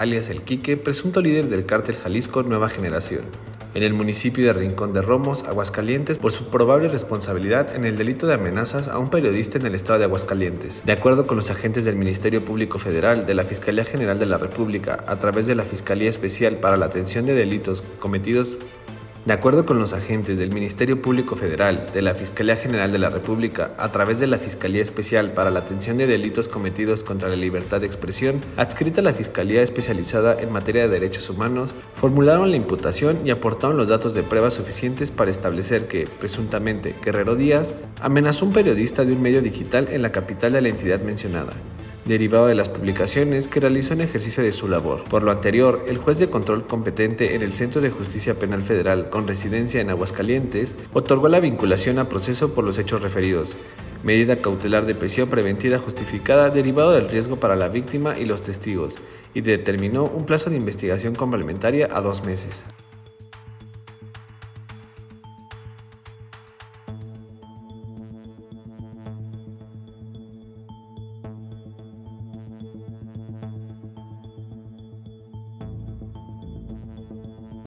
alias El Quique, presunto líder del cártel Jalisco Nueva Generación, en el municipio de Rincón de Romos, Aguascalientes, por su probable responsabilidad en el delito de amenazas a un periodista en el estado de Aguascalientes. De acuerdo con los agentes del Ministerio Público Federal, de la Fiscalía General de la República, a través de la Fiscalía Especial para la Atención de Delitos Cometidos De acuerdo con los agentes del Ministerio Público Federal, de la Fiscalía General de la República, a través de la Fiscalía Especial para la Atención de Delitos Cometidos contra la Libertad de Expresión, adscrita a la Fiscalía Especializada en Materia de Derechos Humanos, formularon la imputación y aportaron los datos de prueba suficientes para establecer que, presuntamente, Guerrero Díaz amenazó a un periodista de un medio digital en la capital de la entidad mencionada, derivado de las publicaciones que realizó en ejercicio de su labor. Por lo anterior, el juez de control competente en el Centro de Justicia Penal Federal con residencia en Aguascalientes otorgó la vinculación a proceso por los hechos referidos, medida cautelar de prisión preventiva justificada derivado del riesgo para la víctima y los testigos, y determinó un plazo de investigación complementaria a 2 meses.